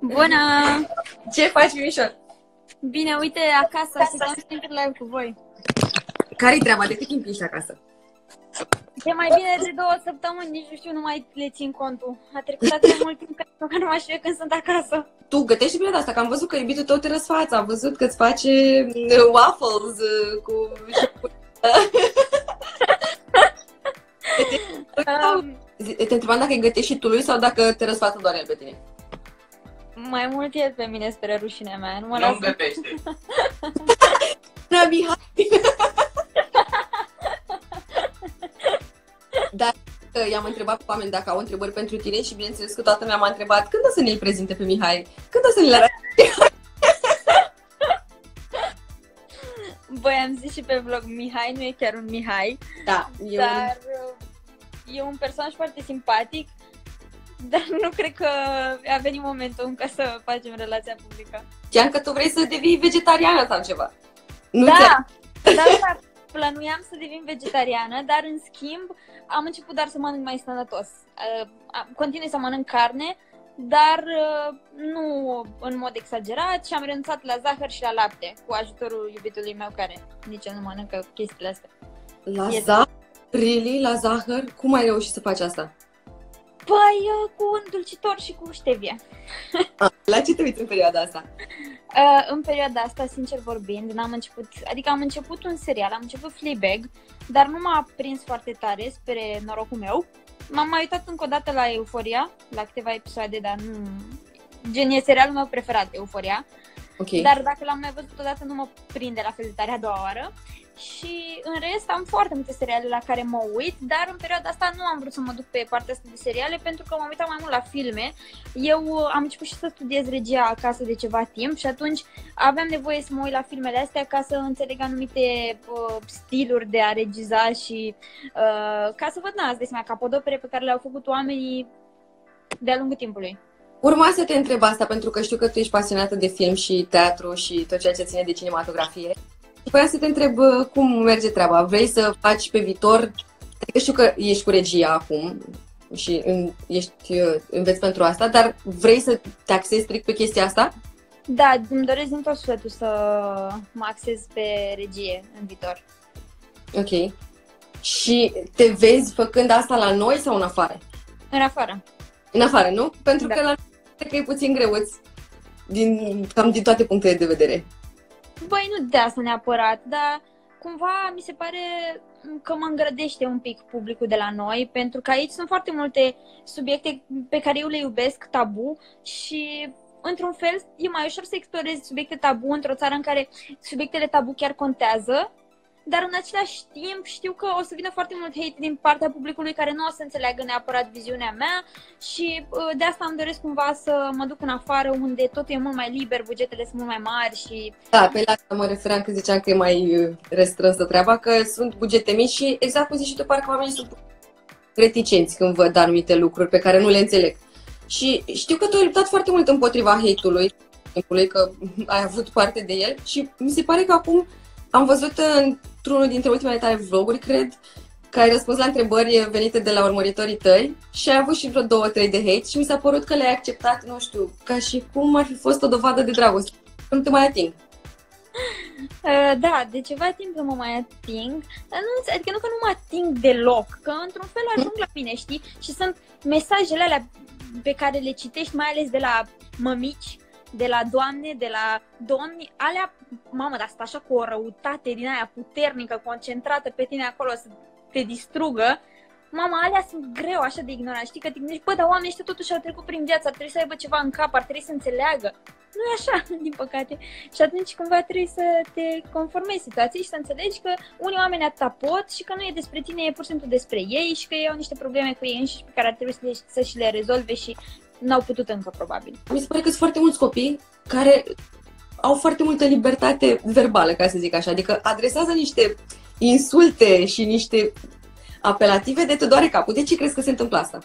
Bună! Ce faci, Mimișor? Bine, uite, acasă, așteptam să intru live cu voi. Care-i treaba? De cât timp ești acasă? E mai bine de 2 săptămâni, nici nu știu, nu mai le țin contul. A trecut atât de mult timp că nu mai știu când sunt acasă. Tu gătești perioada asta, că am văzut că iubitul tău te răsfață, am văzut că îți face waffles cu... Te întrebam dacă îi gătești și tu lui sau dacă te răsfață doar el pe tine? Mai mult el pe mine, spre rușinea mea, nu mă Nu-mi lasă. gătește. Mihai! Dar i-am întrebat pe oameni dacă au întrebări pentru tine și bineînțeles că toată lumea m-a întrebat când o să ne-l prezinte pe Mihai? Când o să ne-l arate? Băi, am zis și pe vlog, Mihai nu e chiar un Mihai, Da, dar e un personaj foarte simpatic, dar nu cred că a venit momentul încă să facem relația publică. știam că tu vrei să devii vegetariană sau ceva. Nu Da, dar planuiam să devin vegetariană, dar în schimb am început doar să mănânc mai sănătos. Continui să mănânc carne, dar nu în mod exagerat și am renunțat la zahăr și la lapte, cu ajutorul iubitului meu care nici el nu mănâncă chestiile astea. La zahăr? Really? La zahăr? Cum ai reușit să faci asta? Păi, cu îndulcitor și cu stevie. La ce te uiți în perioada asta? În perioada asta, sincer vorbind, am început un serial, am început Fleabag, dar nu m-a prins foarte tare, spre norocul meu. M-am mai uitat încă o dată la Euphoria, la câteva episoade, dar nu... Gen, e serialul meu preferat, Euphoria. Okay. Dar dacă l-am mai văzut odată, nu mă prinde la fel de tare a doua oară. Și în rest am foarte multe seriale la care mă uit, dar în perioada asta nu am vrut să mă duc pe partea asta de seriale pentru că m-am uitat mai mult la filme. Eu am început și să studiez regia acasă de ceva timp și atunci aveam nevoie să mă uit la filmele astea ca să înțeleg anumite stiluri de a regiza și ca să văd, ați de seama, capodopere pe care le-au făcut oamenii de-a lungul timpului. Urma să te întreb asta pentru că știu că tu ești pasionată de film și teatru și tot ceea ce ține de cinematografie. Și voiam să te întreb cum merge treaba. Vrei să faci pe viitor? Adică știu că ești cu regia acum și înveți pentru asta, dar vrei să te axezi strict pe chestia asta? Da, îmi doresc din tot sufletul să mă axez pe regie în viitor. Ok. Și te vezi făcând asta la noi sau în afară? În afară. În afară, nu? Pentru Da. că la noi cred că e puțin greuț cam din toate punctele de vedere. Băi, nu de asta neapărat, dar cumva mi se pare că mă îngrădește un pic publicul de la noi, pentru că aici sunt foarte multe subiecte pe care eu le iubesc, tabu, și într-un fel e mai ușor să explorezi subiecte tabu într-o țară în care subiectele tabu chiar contează, dar în același timp știu că o să vină foarte mult hate din partea publicului care nu o să înțeleagă neapărat viziunea mea și de asta îmi doresc cumva să mă duc în afară unde totul e mult mai liber, bugetele sunt mult mai mari și... Da, pe la asta mă referam când ziceam că e mai restrânsă treaba, că sunt bugete mici și exact cum zici și tu, parcă oamenii sunt reticenți când văd anumite lucruri pe care nu le înțeleg. Și știu că tu ai luptat foarte mult împotriva hate-ului, că ai avut parte de el și mi se pare că acum am văzut într-unul dintre ultimele tale vloguri, cred, că ai răspuns la întrebări venite de la urmăritorii tăi și ai avut și vreo 2-3 de hate și mi s-a părut că le-ai acceptat, nu știu, ca și cum ar fi fost o dovadă de dragoste. Nu te mai ating. Da, de ceva timp nu mă mai ating, dar adică nu că nu mă ating deloc, că într-un fel ajung la mine, știi? Și sunt mesajele alea pe care le citești, mai ales de la mămici, de la doamne, de la domni, alea, mamă, dar asta așa cu o răutate din aia puternică, concentrată pe tine acolo să te distrugă. Mama, alea sunt greu așa de ignorat, știi? Că te gândești, bă, dar oamenii ăștia totuși au trecut prin viață, ar trebui să aibă ceva în cap, ar trebui să înțeleagă. Nu e așa, din păcate. Și atunci cumva trebuie să te conformezi situației și să înțelegi că unii oameni atâta pot și că nu e despre tine, e pur și simplu despre ei și că ei au niște probleme cu ei înșiși pe care ar trebui să și le rezolve și n-au putut încă, probabil. Mi se pare că sunt foarte mulți copii care au foarte multă libertate verbală, ca să zic așa, adică adresează niște insulte și niște apelative de te doare capul. De ce crezi că se întâmplă asta?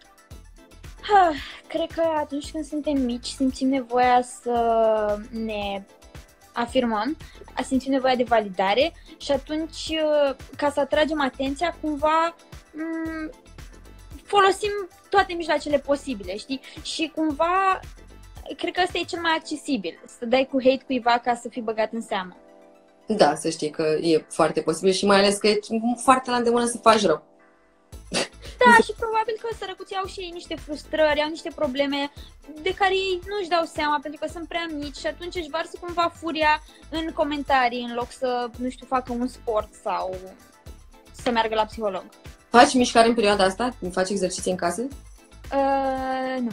Cred că atunci când suntem mici simțim nevoia să ne afirmăm, simțim nevoia de validare și atunci, ca să atragem atenția, cumva folosim toate mijloacele posibile, știi? Și cumva cred că ăsta e cel mai accesibil, să dai cu hate cuiva ca să fii băgat în seamă. Da, să știi că e foarte posibil și mai ales că e foarte la îndemână să faci rău. Da, și probabil că sărăcuții au și ei niște frustrări, au niște probleme de care ei nu-și dau seama pentru că sunt prea mici și atunci își varsă cumva furia în comentarii în loc să, nu știu, facă un sport sau să meargă la psiholog. Faci mișcare în perioada asta? Faci exerciții în casă? Nu.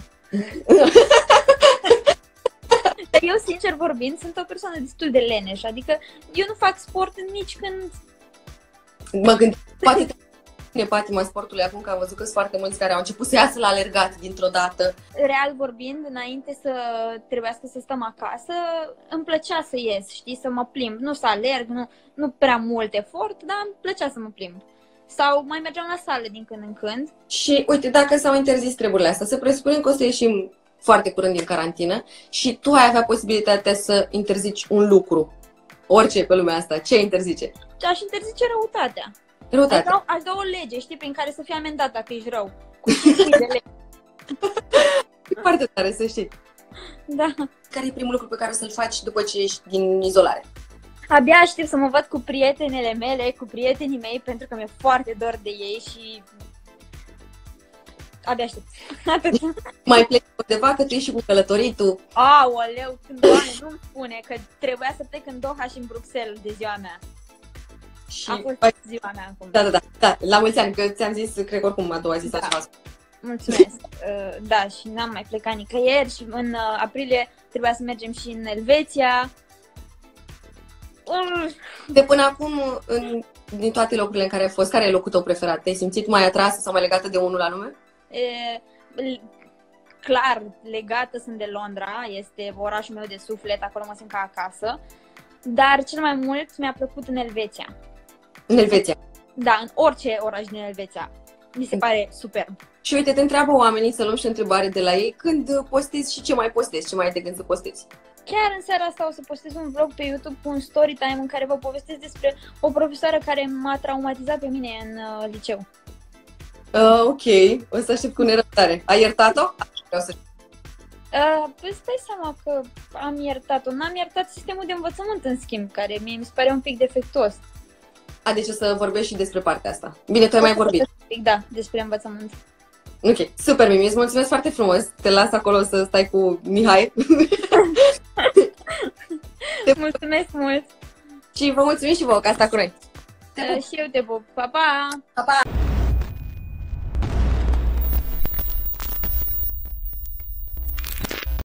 Eu, sincer vorbind, sunt o persoană destul de leneșă, adică eu nu fac sport nici când... Mă gândesc, poate te patima sportului acum, că am văzut că sunt foarte mulți care au început să iasă la alergat dintr-o dată. Real vorbind, înainte să trebuiască să stăm acasă, îmi plăcea să ies, știi, să mă plimb. Nu să alerg, nu prea mult efort, dar îmi plăcea să mă plimb. Sau mai mergeam la sală din când în când. Și uite, dacă s-au interzis treburile astea, să presupunem că o să ieșim foarte curând din carantină și tu ai avea posibilitatea să interzici un lucru, orice pe lumea asta, ce interzice? Aș interzice răutatea. Răutatea. Aș da o lege, știi, prin care să fii amendat dacă ești rău. Cu 5.000 de lei. E foarte tare, să știi. Da. Care e primul lucru pe care o să-l faci după ce ești din izolare? Abia aștept să mă văd cu prietenele mele, cu prietenii mei, pentru că mi-e foarte dor de ei și... Abia aștept. Atât. Mai pleci undeva, că tu ești și cu călătorii, tu... Aoleu, când Doamne nu-mi spune că trebuia să plec în Doha și în Bruxelles de ziua mea. Și... A fost ziua mea acum. Da, la mulți ani, că ți-am zis, cred că oricum a doua zi sau ceva. Mulțumesc. Da, și n-am mai plecat nicăieri și în aprilie trebuia să mergem și în Elveția. De până acum, din toate locurile în care ai fost, care e locul tău preferat? Te-ai simțit mai atrasă sau mai legată de unul anume? Clar, legată sunt de Londra, este orașul meu de suflet, acolo mă simt ca acasă. Dar cel mai mult mi-a plăcut în Elveția. În Elveția? Da, în orice oraș din Elveția. Mi se pare superb. Și uite, te întreabă oamenii, să luăm și o întrebare de la ei, când postezi și ce mai postezi, ce mai ai de gând să postezi? Chiar în seara asta o să postez un vlog pe YouTube cu un story time în care vă povestesc despre o profesoară care m-a traumatizat pe mine în liceu. Ok, o să aștept cu nerăbdare. Ai iertat-o? Păi stai seama că am iertat-o. N-am iertat sistemul de învățământ, în schimb, care mie mi se pare un pic defectuos. Deci o să vorbești și despre partea asta. Bine, tu ai mai vorbit. Da, despre învățământ. Ok, super, Mimi, îți mulțumesc foarte frumos. Te las acolo să stai cu Mihai. Mulțumesc mult! Și vă mulțumim și vouă că asta cu noi. Și eu te pup. Pa, pa! Pa, pa!